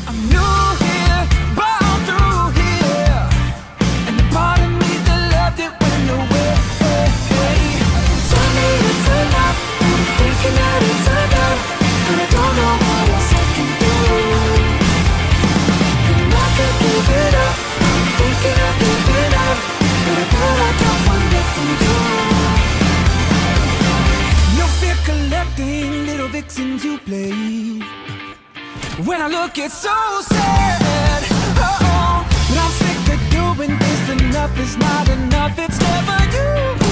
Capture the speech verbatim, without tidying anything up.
I'm new here, born through here, and the part of me that loved it went away. Tell me it's enough, I'm thinking that it's enough, but I don't know what else I can do. And I could give it up, I'm thinking of giving up, but I know I got one left for you. No fear collecting little vixens you play. When I look, it's so sad. Oh, but I'm sick of doing this. Enough is not enough. It's never you.